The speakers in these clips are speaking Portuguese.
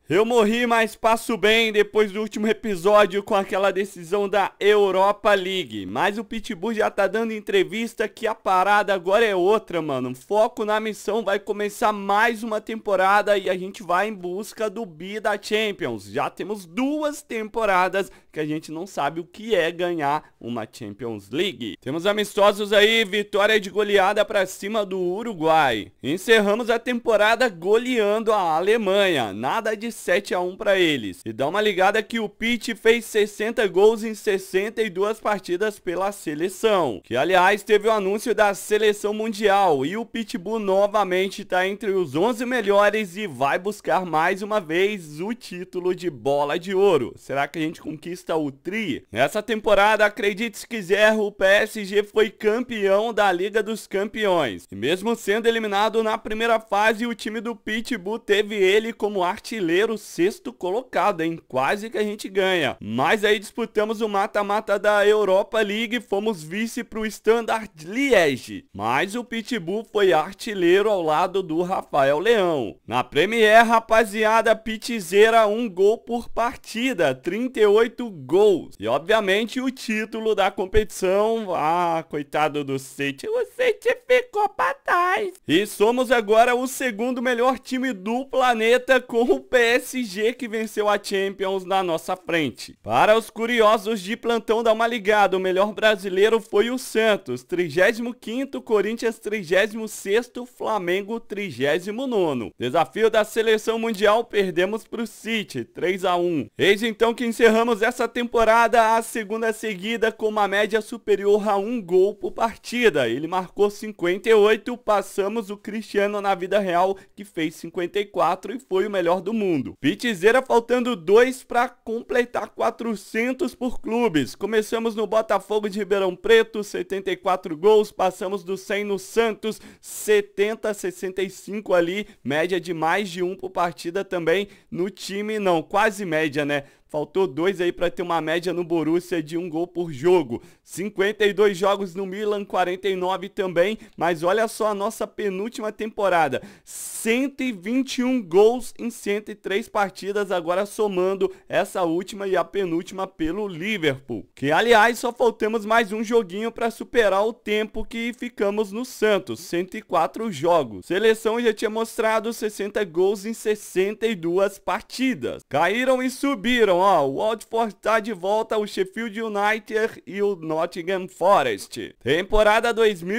Eu morri, mas passo bem depois do último episódio com aquela decisão da Europa League. Mas o Pitbull já tá dando entrevista que a parada agora é outra, mano. Foco na missão, vai começar mais uma temporada e a gente vai em busca do bi da Champions. Já temos 2 temporadas que a gente não sabe o que é ganhar uma Champions League. Temos amistosos aí, vitória de goleada pra cima do Uruguai. Encerramos a temporada goleando a Alemanha. Nada de 7-1 para eles. E dá uma ligada que o Pit fez 60 gols em 62 partidas pela seleção. Que, aliás, teve o anúncio da seleção mundial. E o Pitbull novamente está entre os 11 melhores e vai buscar mais uma vez o título de bola de ouro. Será que a gente conquista o tri? Nessa temporada, acredite se quiser, o PSG foi campeão da Liga dos Campeões. E mesmo sendo eliminado na primeira fase, o time do Pitbull teve ele como artilheiro 6º colocado, hein? Quase que a gente ganha. Mas aí disputamos o mata-mata da Europa League, fomos vice pro Standard Liège. Mas o Pitbull foi artilheiro ao lado do Rafael Leão. Na Premier, rapaziada, Pitzeira 1 gol por partida, 38 gols. E obviamente o título da competição, coitado do City, o City ficou pra trás. E somos agora o 2º melhor time do planeta com o PSG que venceu a Champions na nossa frente. Para os curiosos de plantão, dá uma ligada, o melhor brasileiro foi o Santos, 35º, Corinthians 36º, Flamengo 39º. Desafio da seleção mundial, perdemos pro City, 3-1. Eis então que encerramos essa temporada, a 2ª seguida com uma média superior a 1 gol por partida. Ele marcou 58, passamos o Cristiano na vida real que fez 54 e foi o melhor do mundo. Pitzeira faltando 2 para completar 400 por clubes. Começamos no Botafogo de Ribeirão Preto, 74 gols, passamos do 100 no Santos, 70, 65 ali, média de mais de 1 por partida também no time, não, quase média, né? Faltou 2 aí para ter uma média no Borussia de 1 gol por jogo. 52 jogos no Milan, 49 também. Mas olha só a nossa penúltima temporada. 121 gols em 103 partidas, agora somando essa última e a penúltima pelo Liverpool. Que, aliás, só faltamos mais um joguinho para superar o tempo que ficamos no Santos. 104 jogos. Seleção já tinha mostrado 60 gols em 62 partidas. Caíram e subiram. O Watford tá de volta, o Sheffield United e o Nottingham Forest. Temporada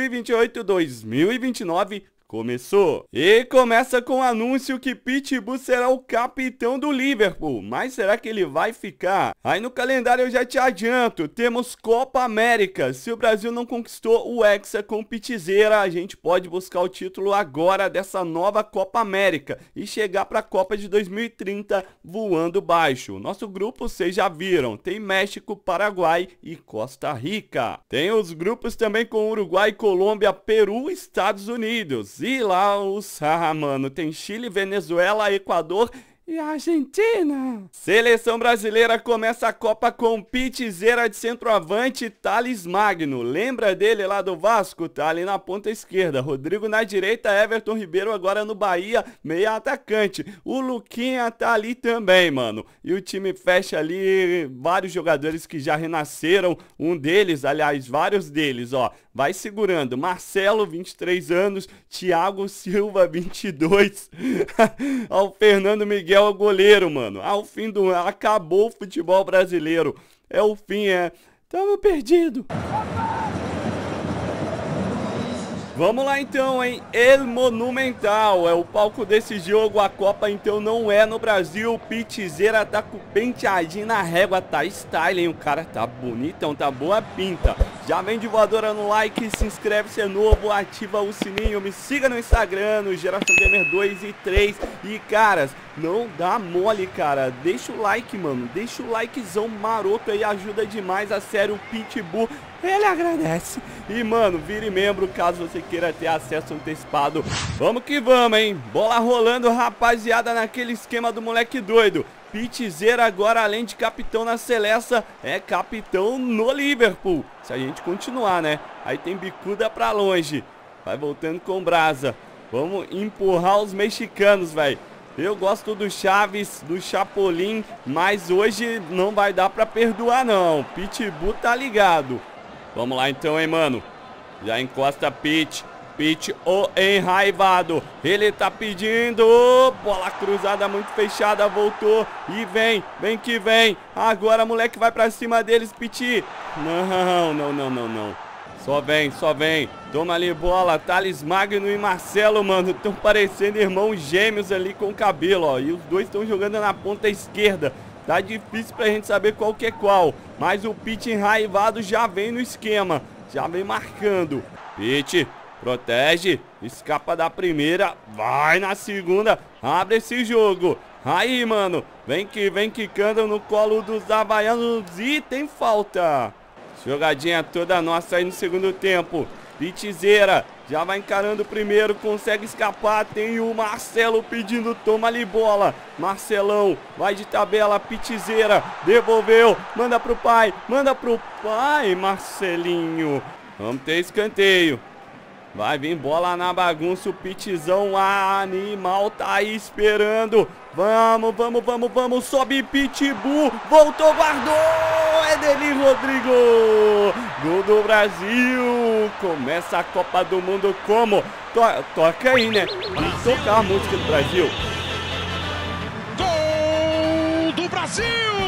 2028-2029 começou. E começa com o anúncio que Pitbull será o capitão do Liverpool. Mas será que ele vai ficar? Aí no calendário eu já te adianto, temos Copa América. Se o Brasil não conquistou o Hexa com Pitzeira, a gente pode buscar o título agora dessa nova Copa América e chegar para a Copa de 2030 voando baixo. Nosso grupo vocês já viram, tem México, Paraguai e Costa Rica. Tem os grupos também com Uruguai, Colômbia, Peru e Estados Unidos. E lá mano, tem Chile, Venezuela, Equador e a Argentina. Seleção brasileira começa a Copa com Pitzeira de centroavante, Thales Magno. Lembra dele lá do Vasco? Tá ali na ponta esquerda. Rodrigo na direita, Everton Ribeiro agora no Bahia, meia atacante. O Luquinha tá ali também, mano. E o time fecha ali vários jogadores que já renasceram. Um deles, aliás, vários deles, vai segurando. Marcelo, 23 anos. Thiago Silva, 22. O Fernando Miguel, o goleiro, mano. O fim do... Acabou o futebol brasileiro. É o fim, Tamo perdido. Vamos lá então, hein? El Monumental é o palco desse jogo. A Copa então não é no Brasil. Pitzeira tá com o penteadinho na régua, tá style, hein? O cara tá bonitão, tá boa pinta. Já vem de voadora no like, se inscreve se é novo, ativa o sininho, me siga no Instagram, no Geração Gamer 2 e 3. E caras, não dá mole, cara. Deixa o like, mano. Deixa o likezão maroto aí, ajuda demais. A sério, o Pitbull, ele agradece. E, mano, vire membro caso você queira ter acesso antecipado. Vamos que vamos, hein? Bola rolando, rapaziada, naquele esquema do moleque doido. Pitzeira agora, além de capitão na Seleção, é capitão no Liverpool. Se a gente continuar, né? Aí tem bicuda pra longe. Vai voltando com brasa. Vamos empurrar os mexicanos, velho. Eu gosto do Chaves, do Chapolin, mas hoje não vai dar pra perdoar não. Pitbull tá ligado. Vamos lá então, hein, mano. Já encosta Pit. Pit, o enraivado. Ele tá pedindo. Bola cruzada muito fechada. Voltou. E vem. Vem que vem. Agora, moleque, vai pra cima deles, Piti. Não, não, não, não, não. Só vem, só vem. Toma ali bola. Thales Magno e Marcelo, mano. Estão parecendo irmãos gêmeos ali com o cabelo, ó. E os dois estão jogando na ponta esquerda. Tá difícil pra gente saber qual que é qual. Mas o Pit enraivado já vem no esquema. Já vem marcando. Pit. Protege, escapa da primeira, vai na segunda, abre esse jogo. Aí, mano, vem quicando no colo dos havaianos e tem falta. Jogadinha toda nossa aí no segundo tempo. Pitzeira, já vai encarando o primeiro, consegue escapar. Tem o Marcelo pedindo, toma ali bola. Marcelão, vai de tabela, Pitzeira, devolveu, manda pro pai, Marcelinho. Vamos ter escanteio. Vai vir bola na bagunça, o Pitzão animal tá aí esperando. Vamos, sobe Pitbull, voltou, guardou, é dele, Rodrigo. Gol do Brasil, começa a Copa do Mundo como? Toca aí, né? Vamos tocar a música do Brasil. Gol do Brasil!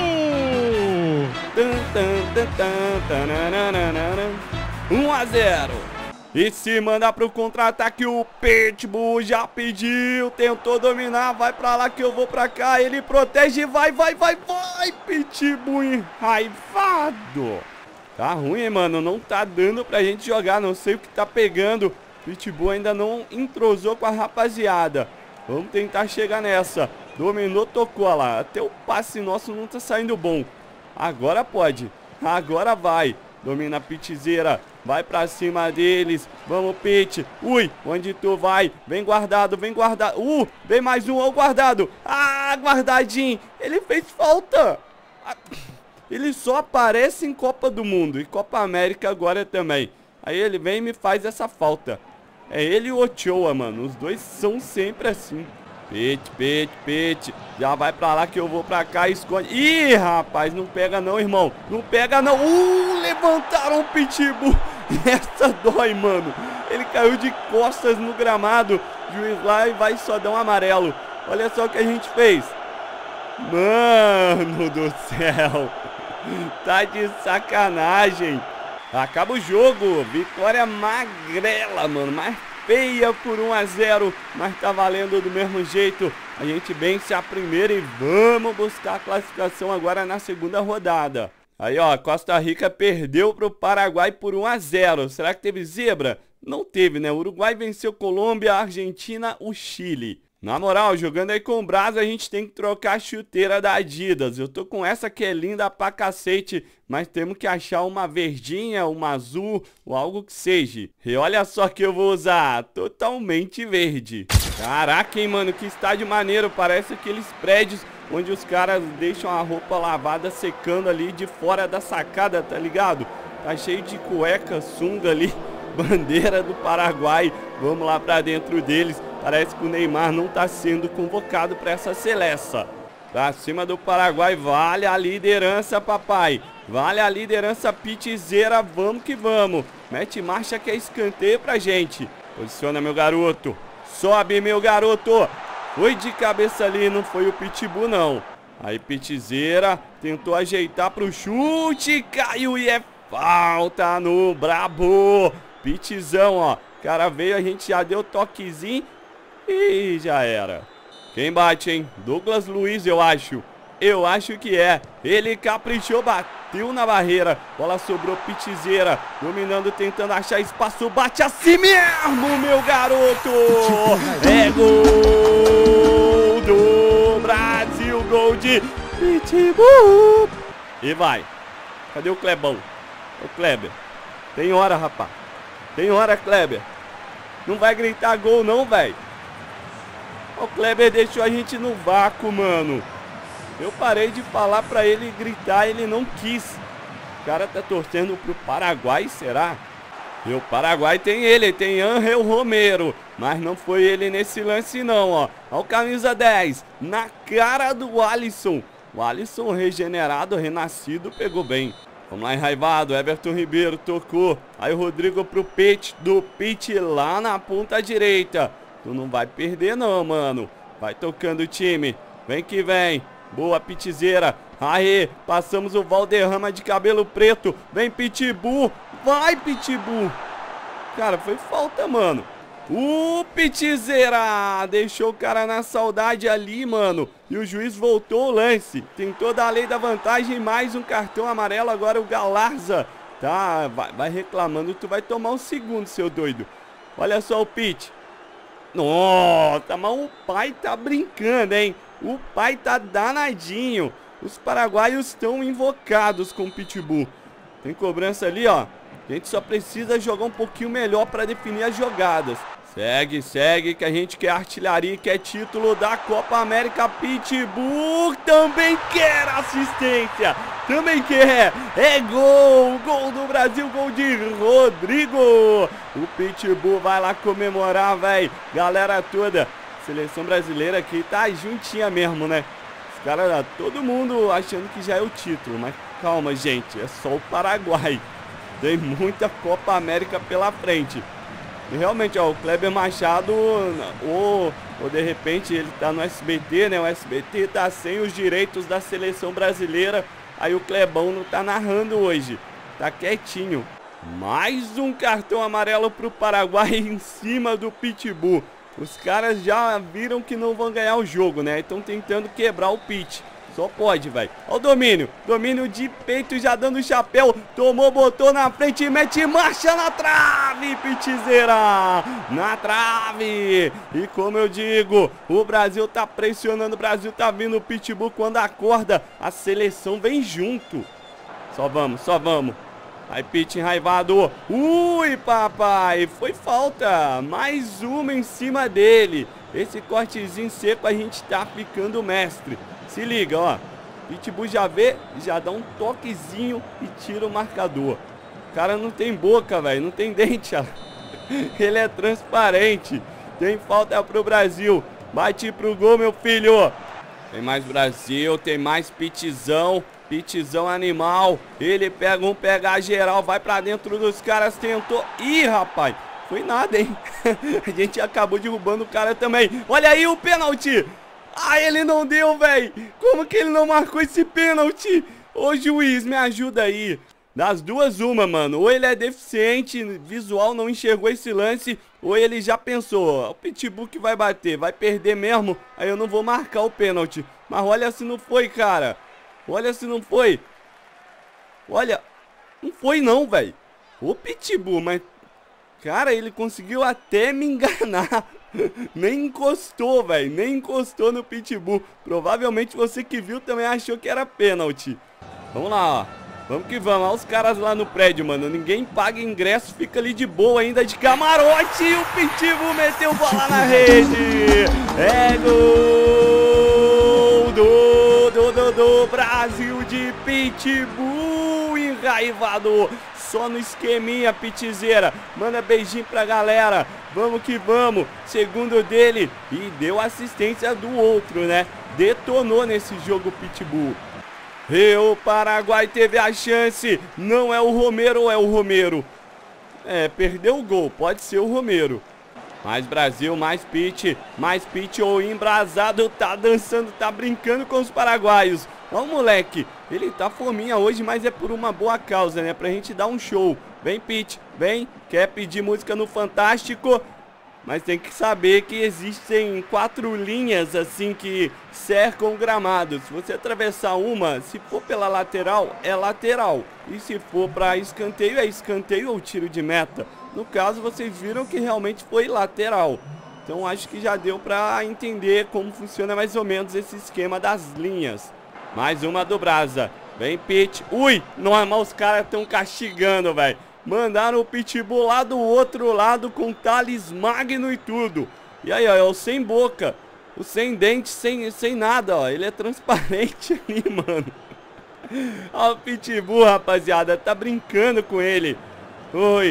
1-0. E se manda pro contra-ataque, o Pitbull já pediu, tentou dominar, vai pra lá que eu vou pra cá, ele protege, vai, Pitbull enraivado. Tá ruim, hein, mano, não tá dando pra gente jogar, não sei o que tá pegando. Pitbull ainda não entrosou com a rapaziada. Vamos tentar chegar nessa. Dominou, tocou, olha lá, até o passe nosso não tá saindo bom. Agora pode, agora vai. Domina a Pitzeira, vai pra cima deles. Vamos, Pit. Ui, onde tu vai? Vem guardado, vem mais um, ó, guardado. Ah, guardadinho. Ele fez falta. Ele só aparece em Copa do Mundo e Copa América agora também. Aí ele vem e me faz essa falta. É ele e o Ochoa, mano. Os dois são sempre assim. Pit. Já vai pra lá que eu vou pra cá, esconde. Ih, rapaz, não pega não, irmão. Não pega não. Levantaram o Pitbull. Essa dói, mano. Ele caiu de costas no gramado. Juiz lá e vai só dar um amarelo. Olha só o que a gente fez. Mano do céu. Tá de sacanagem. Acaba o jogo. Vitória magrela, mano. Mas feia por 1-0, mas tá valendo do mesmo jeito. A gente vence a primeira e vamos buscar a classificação agora na segunda rodada. Aí, ó, Costa Rica perdeu pro Paraguai por 1-0. Será que teve zebra? Não teve, né? O Uruguai venceu Colômbia, a Argentina, o Chile. Na moral, jogando aí com o Brasil, a gente tem que trocar a chuteira da Adidas. Eu tô com essa que é linda pra cacete, mas temos que achar uma verdinha, uma azul, ou algo que seja. E olha só que eu vou usar, totalmente verde. Caraca, hein, mano, que estádio maneiro. Parece aqueles prédios onde os caras deixam a roupa lavada secando ali de fora da sacada, tá ligado? Tá cheio de cueca, sunga ali, bandeira do Paraguai. Vamos lá pra dentro deles. Parece que o Neymar não tá sendo convocado para essa seleção. Pra cima do Paraguai, vale a liderança, papai. Vale a liderança, Pitzeira, vamos que vamos. Mete marcha que é escanteio pra gente. Posiciona, meu garoto. Sobe, meu garoto. Foi de cabeça ali, não foi o Pitbull, não. Aí, Pitzeira tentou ajeitar pro chute, caiu e é falta no brabo. Pitzão, ó. O cara veio, a gente já deu toquezinho. E já era. Quem bate, hein? Douglas Luiz, eu acho. Eu acho que é. Ele caprichou, bateu na barreira. Bola sobrou, Pitzeira. Dominando, tentando achar espaço. Bate assim mesmo, meu garoto. É gol do Brasil. Gol de Pitbull. E vai. Cadê o Clebão? O Kleber. Tem hora, rapaz. Tem hora, Kleber. Não vai gritar gol não, velho. O Kleber deixou a gente no vácuo, mano. Eu parei de falar pra ele gritar, ele não quis. O cara tá torcendo pro Paraguai, será? E o Paraguai tem ele, tem Ángel Romero. Mas não foi ele nesse lance não, ó. Olha o camisa 10, na cara do Alisson. O Alisson regenerado, renascido, pegou bem. Vamos lá, enraivado, Everton Ribeiro tocou. Aí o Rodrigo pro Pitt, do Pitt lá na ponta direita. Tu não vai perder não, mano. Vai tocando o time, vem que vem. Boa, Pitzeira. Aê, passamos o Valderrama de cabelo preto. Vem, Pitbull. Vai, Pitbull. Cara, foi falta, mano. Pitzeira deixou o cara na saudade ali, mano. E o juiz voltou o lance. Tem toda a lei da vantagem. Mais um cartão amarelo. Agora o Galarza. Tá, vai reclamando. Tu vai tomar um segundo, seu doido. Olha só o Pitt. Nossa, mas o pai tá brincando, hein? O pai tá danadinho. Os paraguaios estão invocados com o Pitbull. Tem cobrança ali, ó. A gente só precisa jogar um pouquinho melhor para definir as jogadas. Segue, segue, que a gente quer artilharia, quer título da Copa América. Pitbull também quer assistência. Também quer. É gol. Gol do Brasil, gol de Rodrigo. O Pitbull vai lá comemorar, velho. Galera toda. Seleção brasileira aqui tá juntinha mesmo, né? Os caras, todo mundo achando que já é o título. Mas calma, gente. É só o Paraguai. Tem muita Copa América pela frente. E realmente, ó, o Kleber Machado, ou de repente ele tá no SBT, né? O SBT tá sem os direitos da seleção brasileira. Aí o Clebão não tá narrando hoje. Tá quietinho. Mais um cartão amarelo pro Paraguai em cima do Pitbull. Os caras já viram que não vão ganhar o jogo, né? Estão tentando quebrar o Pitt. Só pode, velho. Olha o domínio. Domínio de peito já dando chapéu. Tomou, botou na frente e mete marcha na trave, Pitzeira. Na trave. E como eu digo, o Brasil tá pressionando. O Brasil tá vindo o Pitbull quando acorda. A seleção vem junto. Só vamos, só vamos. Aí, Pitt enraivado. Ui, papai. Foi falta. Mais uma em cima dele. Esse cortezinho seco a gente tá ficando mestre. Se liga, ó. Pitbull já vê, já dá um toquezinho e tira o marcador. O cara não tem boca, velho. Não tem dente, ó. Ele é transparente. Tem falta pro Brasil. Bate pro gol, meu filho. Tem mais Brasil, tem mais Pittzão. Pittzão animal. Ele pega um, pega a geral. Vai pra dentro dos caras, tentou. Ih, rapaz. Foi nada, hein? A gente acabou derrubando o cara também. Olha aí o pênalti. Ah, ele não deu, velho. Como que ele não marcou esse pênalti? Ô, juiz, me ajuda aí. Das duas, uma, mano. Ou ele é deficiente visual, não enxergou esse lance, ou ele já pensou, o Pitbull que vai bater, vai perder mesmo, aí eu não vou marcar o pênalti. Mas olha se não foi, cara. Olha se não foi. Olha, não foi não, velho. O Pitbull, mas... Cara, ele conseguiu até me enganar. Nem encostou, velho. Nem encostou no Pitbull. Provavelmente você que viu também achou que era pênalti. Vamos lá, ó. Vamos que vamos. Olha os caras lá no prédio, mano. Ninguém paga ingresso, fica ali de boa ainda de camarote. E o Pitbull meteu bola na rede. É gol do Brasil de Pitbull. Enraivado. Só no esqueminha, Pitzeira. Manda beijinho pra galera. Vamos que vamos. Segundo dele. E deu assistência do outro, né? Detonou nesse jogo Pitbull. E o Paraguai teve a chance. Não é o Romero ou é o Romero? É, perdeu o gol. Pode ser o Romero. Mais Brasil, mais Pitt ou embrasado, tá dançando, tá brincando com os paraguaios. Ó o moleque, ele tá fominha hoje, mas é por uma boa causa, né? Pra gente dar um show. Vem, Pitt, vem, quer pedir música no Fantástico, mas tem que saber que existem 4 linhas assim que cercam o gramado. Se você atravessar uma, se for pela lateral, é lateral. E se for pra escanteio, é escanteio ou tiro de meta. No caso, vocês viram que realmente foi lateral. Então acho que já deu pra entender como funciona mais ou menos esse esquema das linhas. Mais uma do Brasa. Vem, Pitt. Ui, normal, os caras estão castigando, velho. Mandaram o Pitbull lá do outro lado com Thales Magno e tudo. E aí, ó, é o sem boca. O sem dente, sem nada, ó. Ele é transparente ali, mano. Ó o Pitbull, rapaziada. Tá brincando com ele. Oi.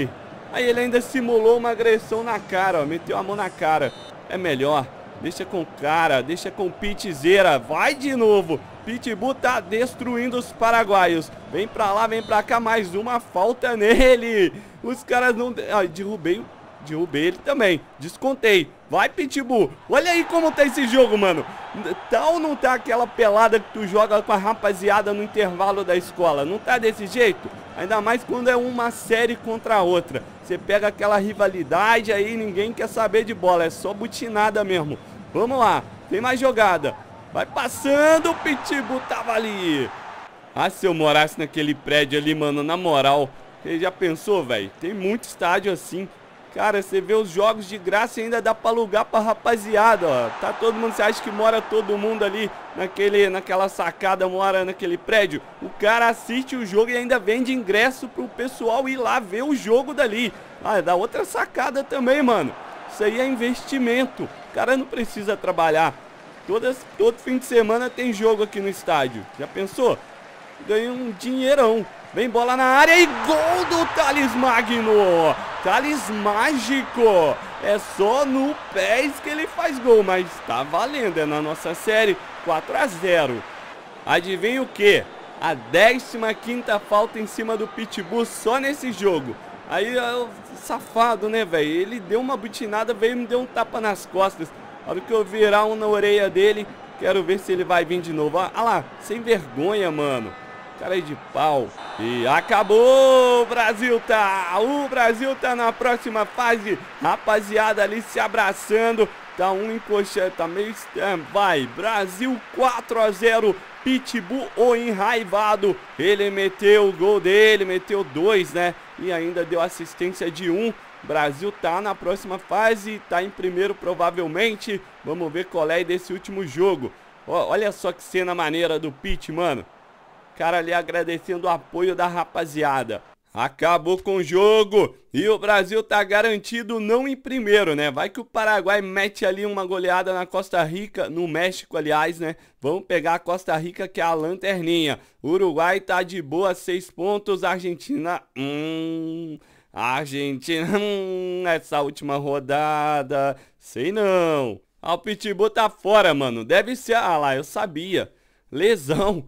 Aí ele ainda simulou uma agressão na cara, ó, meteu a mão na cara. É melhor, deixa com o cara, deixa com o Pitzeira. Vai de novo, Pitbull tá destruindo os paraguaios. Vem pra lá, vem pra cá, mais uma falta nele. Os caras não... Ah, derrubei ele também, descontei. Vai, Pitbull, olha aí como tá esse jogo, mano. Tá ou não tá aquela pelada que tu joga com a rapaziada no intervalo da escola? Não tá desse jeito? Ainda mais quando é uma série contra a outra. Você pega aquela rivalidade aí, ninguém quer saber de bola, é só butinada mesmo. Vamos lá, tem mais jogada. Vai passando, o Pitbull tava ali. Ah, se eu morasse naquele prédio ali, mano, na moral, você já pensou, velho? Tem muito estádio assim. Cara, você vê os jogos de graça e ainda dá pra alugar pra rapaziada, ó. Tá todo mundo, você acha que mora todo mundo ali naquela sacada, mora naquele prédio? O cara assiste o jogo e ainda vende ingresso pro pessoal ir lá ver o jogo dali. Ah, dá outra sacada também, mano. Isso aí é investimento. O cara não precisa trabalhar. Todo fim de semana tem jogo aqui no estádio. Já pensou? Ganha um dinheirão. Vem bola na área e gol do Thales Magno. Thales mágico. É só no pés que ele faz gol, mas tá valendo. É na nossa série 4-0. Adivinha o que? A 15ª falta em cima do Pitbull só nesse jogo. Aí, safado, né, velho? Ele deu uma butinada, veio e me deu um tapa nas costas. A hora que eu virar um na orelha dele, quero ver se ele vai vir de novo. Olha lá, sem vergonha, mano. Cara aí de pau. E acabou! O Brasil tá na próxima fase. Rapaziada ali se abraçando. Tá um encoxando, tá meio... vai, Brasil 4-0. Pitbull, o enraivado. Ele meteu o gol dele, meteu 2, né? E ainda deu assistência de 1. Brasil tá na próxima fase, tá em primeiro provavelmente. Vamos ver qual é desse último jogo. Olha só que cena maneira do Pit, mano. Cara ali agradecendo o apoio da rapaziada. Acabou com o jogo e o Brasil tá garantido não em primeiro, né? Vai que o Paraguai mete ali uma goleada na Costa Rica, no México, aliás, né? Vamos pegar a Costa Rica, que é a lanterninha. Uruguai tá de boa, 6 pontos. Argentina, essa última rodada, sei não. Ah, o Pitbull tá fora, mano. Deve ser, lá, eu sabia. Lesão.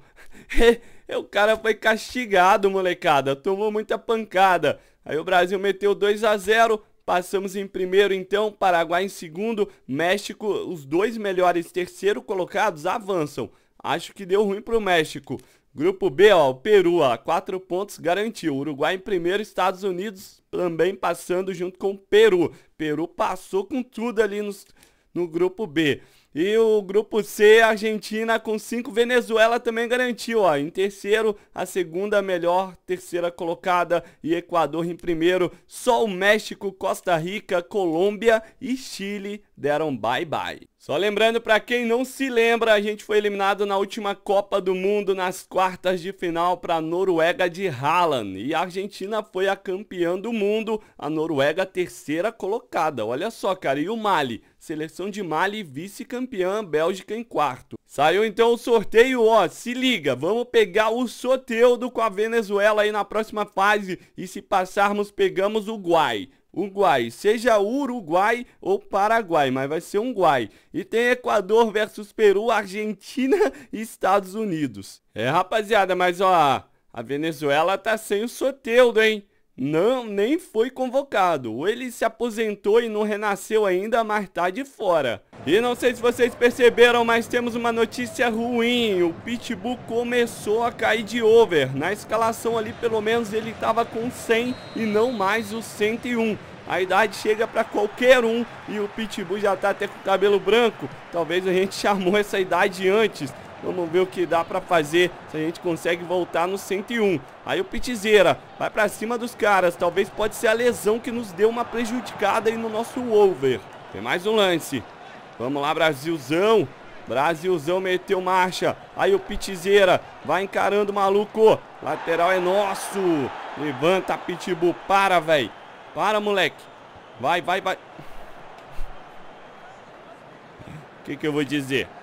O cara foi castigado, molecada. Tomou muita pancada. Aí o Brasil meteu 2-0. Passamos em primeiro, então. Paraguai em segundo. México, os dois melhores terceiro colocados avançam. Acho que deu ruim pro México. Grupo B, ó, o Peru, ó, 4 pontos garantiu. Uruguai em primeiro, Estados Unidos também passando junto com o Peru. Peru passou com tudo ali no grupo B. E o grupo C, Argentina com 5, Venezuela também garantiu, ó. Em terceiro, a segunda melhor, terceira colocada, e Equador em primeiro. Só o México, Costa Rica, Colômbia e Chile deram bye-bye. Só lembrando, para quem não se lembra, a gente foi eliminado na última Copa do Mundo nas quartas de final para a Noruega de Haaland. E a Argentina foi a campeã do mundo, a Noruega terceira colocada. Olha só, cara, e o Mali? Seleção de Mali, vice-campeã, Bélgica em quarto. Saiu então o sorteio, ó, se liga, vamos pegar o Soteldo com a Venezuela aí na próxima fase. E se passarmos, pegamos o Uruguai, seja Uruguai ou Paraguai, mas vai ser Uruguai. E tem Equador versus Peru, Argentina e Estados Unidos. Rapaziada, mas ó, a Venezuela tá sem o Soteldo, hein? Não, nem foi convocado. Ou ele se aposentou e não renasceu ainda, mas tá de fora. E não sei se vocês perceberam, mas temos uma notícia ruim. O Pitbull começou a cair de over. Na escalação ali, pelo menos, ele tava com 100 e não mais o 101. A idade chega para qualquer um e o Pitbull já tá até com o cabelo branco. Talvez a gente chamou essa idade antes. Vamos ver o que dá pra fazer, se a gente consegue voltar no 101. Aí o Pitzeira vai pra cima dos caras. Talvez pode ser a lesão que nos deu uma prejudicada aí no nosso over. Tem mais um lance. Vamos lá, Brasilzão. Brasilzão meteu marcha. Aí o Pitzeira vai encarando o maluco. Lateral é nosso. Levanta, Pitbull. Para, velho. Para, moleque. Vai. O que eu vou dizer?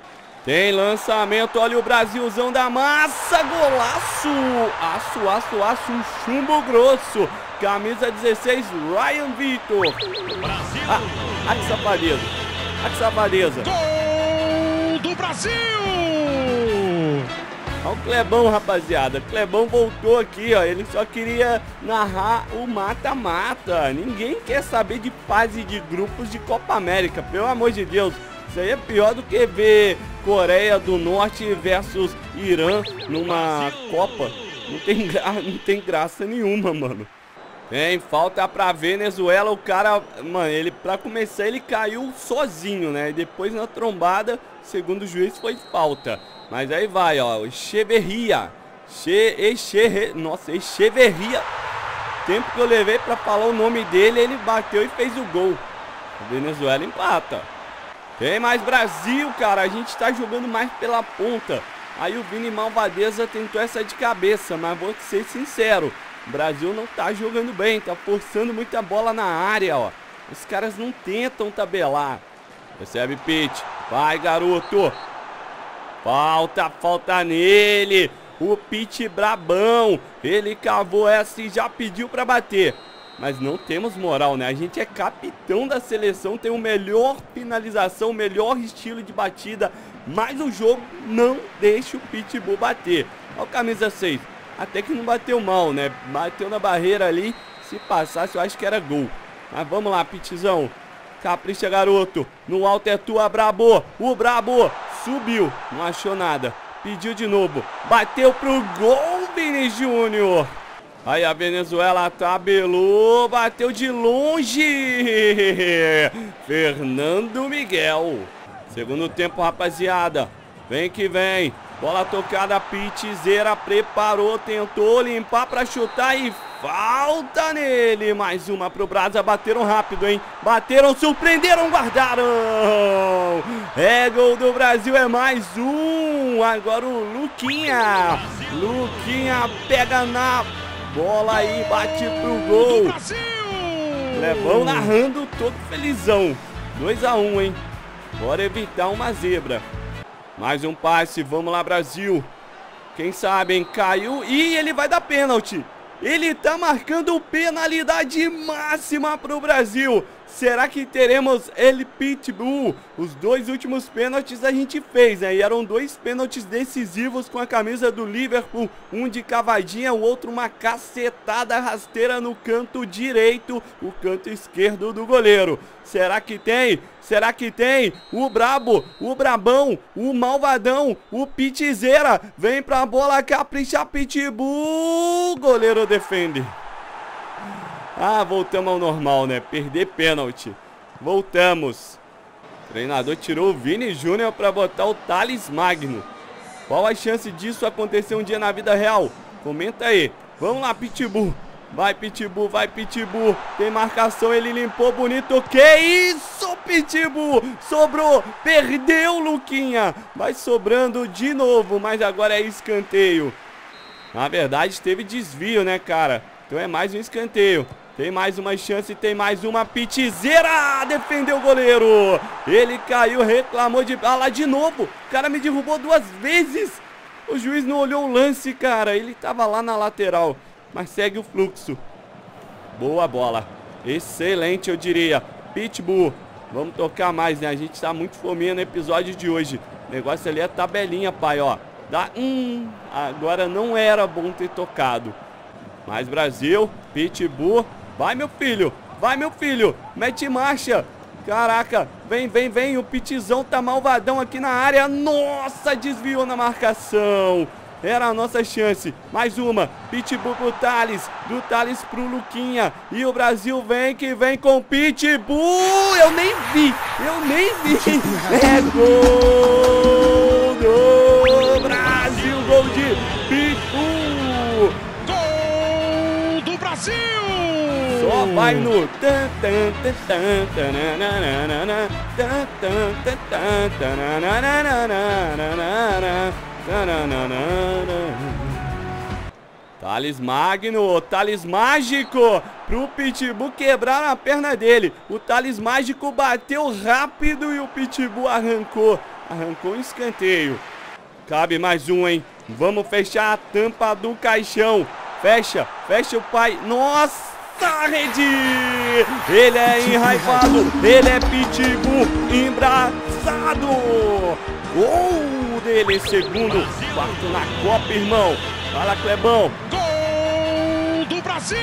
Tem lançamento, olha o Brasilzão da massa, golaço! Aço, aço, aço, um chumbo grosso. Camisa 16, Ryan Vitor. Ah, que safadeza. Ah, que safadeza. Gol do Brasil! Olha o Clebão, rapaziada. Clebão voltou aqui, ó. Ele só queria narrar o mata-mata. Ninguém quer saber de fase de grupos de Copa América, pelo amor de Deus. Isso aí é pior do que ver Coreia do Norte versus Irã numa Copa. Não tem graça nenhuma, mano. Tem falta pra Venezuela. O cara, mano, ele pra começar ele caiu sozinho, né? E depois na trombada, segundo o juiz, foi falta. Mas aí vai, ó, Echeverria. Nossa, Echeverria. Tempo que eu levei pra falar o nome dele, ele bateu e fez o gol. A Venezuela empata. Tem mais Brasil, cara. A gente tá jogando mais pela ponta. Aí o Vini Malvadeza tentou essa de cabeça, mas vou ser sincero, o Brasil não tá jogando bem, tá forçando muita bola na área, ó. Os caras não tentam tabelar. Recebe Pitt. Vai, garoto. Falta nele. O Pitt brabão. Ele cavou essa e já pediu pra bater. Mas não temos moral, né? A gente é capitão da seleção, tem o melhor finalização, o melhor estilo de batida, mas o jogo não deixa o Pitbull bater. Olha o camisa 6. Até que não bateu mal, né? Bateu na barreira ali. Se passasse, eu acho que era gol. Mas vamos lá, Pitzão. Capricha, garoto. No alto é tua, Brabo. O Brabo subiu. Não achou nada. Pediu de novo. Bateu pro gol, Vini Júnior. Aí a Venezuela tabelou, bateu de longe. Fernando Miguel. Segundo tempo, rapaziada. Vem que vem. Bola tocada, Pitzeira preparou, tentou limpar pra chutar e falta nele. Mais uma pro Brasa, bateram rápido, hein? Bateram, surpreenderam, guardaram. É gol do Brasil, é mais um. Agora o Luquinha. Luquinha pega na bola aí, bate pro gol. Clebão narrando todo felizão. 2 a 1, hein? Bora evitar uma zebra. Mais um passe, vamos lá, Brasil. Quem sabe, hein? Caiu e ele vai dar pênalti. Ele tá marcando penalidade máxima pro Brasil. Será que teremos ele Pitbull? Os 2 últimos pênaltis a gente fez, né? E eram 2 pênaltis decisivos com a camisa do Liverpool. Um de cavadinha, o outro uma cacetada rasteira no canto direito, o canto esquerdo do goleiro. Será que tem? Será que tem? O brabo, o brabão, o malvadão, o Pitzeira. Vem pra bola, capricha, Pitbull. Goleiro defende. Ah, voltamos ao normal, né? Perder pênalti. Voltamos. O treinador tirou o Vini Júnior para botar o Thales Magno. Qual a chance disso acontecer um dia na vida real? Comenta aí. Vamos lá, Pitbull. Vai, Pitbull, vai, Pitbull. Tem marcação, ele limpou bonito. Que isso, Pitbull? Sobrou, perdeu, Luquinha. Vai sobrando de novo, mas agora é escanteio. Na verdade, teve desvio, né, cara? Então é mais um escanteio. Tem mais uma chance, tem mais uma. Pitzeira defendeu o goleiro. Ele caiu, reclamou de bala de novo. O cara me derrubou 2 vezes. O juiz não olhou o lance, cara. Ele tava lá na lateral. Mas segue o fluxo. Boa bola. Excelente, eu diria. Pitbull. Vamos tocar mais, né? A gente tá muito fominha no episódio de hoje. O negócio ali é tabelinha, pai, ó. Dá agora não era bom ter tocado. Mais Brasil. Pitbull. Vai, meu filho. Vai, meu filho. Mete marcha. Caraca. Vem, vem, vem. O Pitzão tá malvadão aqui na área. Nossa, desviou na marcação. Era a nossa chance. Mais uma. Pitbull pro Thales. Do Thales pro Luquinha. E o Brasil vem que vem com Pitbull. Eu nem vi. Eu nem vi. É gol do Brasil. Gol de Pitbull. Gol do Brasil. Só vai no Thales Magno, Thales Mágico pro Pitbull quebrar a perna dele. O Thales Mágico bateu rápido e o Pitbull arrancou. Arrancou um escanteio. Cabe mais um, hein? Vamos fechar a tampa do caixão. Fecha, fecha o pai. Nossa, rede! Ele é enraivado. Ele é pitbull embraçado. Gol dele, segundo. Quarto na Copa, irmão. Fala, Clebão. Gol do Brasil!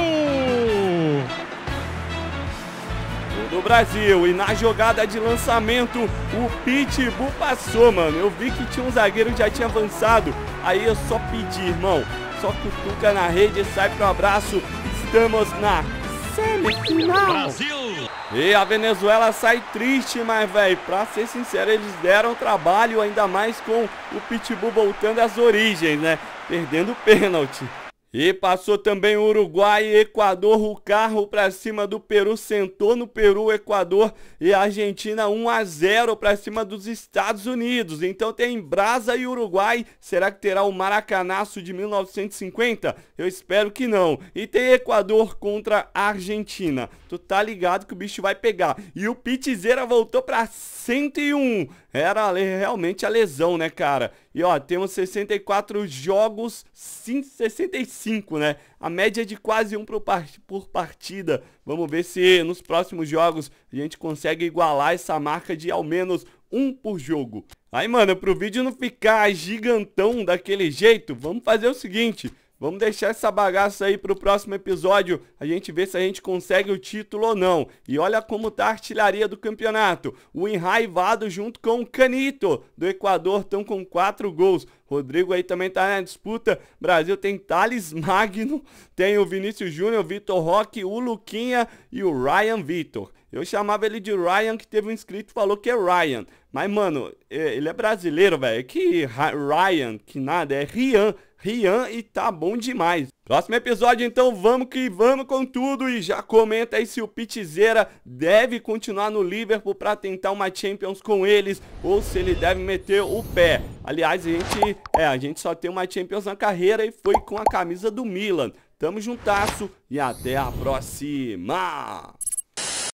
Do Brasil, e na jogada de lançamento o Pitbull passou, mano. Eu vi que tinha um zagueiro que já tinha avançado. Aí eu só pedi, irmão, só cutuca na rede e sai pro abraço. Estamos na semifinal. Brasil! E a Venezuela sai triste, mas, velho, pra ser sincero, eles deram trabalho, ainda mais com o Pitbull voltando às origens, né? Perdendo o pênalti. E passou também o Uruguai e Equador, o carro pra cima do Peru, sentou no Peru, Equador e a Argentina 1-0 pra cima dos Estados Unidos. Então tem Brasa e Uruguai, será que terá o Maracanaço de 1950? Eu espero que não. E tem Equador contra a Argentina, tu tá ligado que o bicho vai pegar. E o Pitzeira voltou pra 101, era realmente a lesão, né, cara? E ó, temos 64 jogos, 65, né? A média é de quase um por partida. Vamos ver se nos próximos jogos a gente consegue igualar essa marca de ao menos um por jogo. Aí, mano, pro vídeo não ficar gigantão daquele jeito, vamos fazer o seguinte. Vamos deixar essa bagaça aí pro próximo episódio, a gente vê se a gente consegue o título ou não. E olha como tá a artilharia do campeonato. O enraivado junto com o Canito do Equador estão com 4 gols. Rodrigo aí também tá na disputa. Brasil tem Thales Magno, tem o Vinícius Júnior, Vitor Roque, o Luquinha e o Ryan Vitor. Eu chamava ele de Ryan, que teve um inscrito que falou que é Ryan. Mas, mano, ele é brasileiro, velho. Que Ryan, que nada, é Rian e tá bom demais. Próximo episódio, então, vamos que vamos com tudo. E já comenta aí se o Pitzeira deve continuar no Liverpool pra tentar uma Champions com eles, ou se ele deve meter o pé. Aliás, a gente só tem uma Champions na carreira e foi com a camisa do Milan. Tamo juntasso e até a próxima!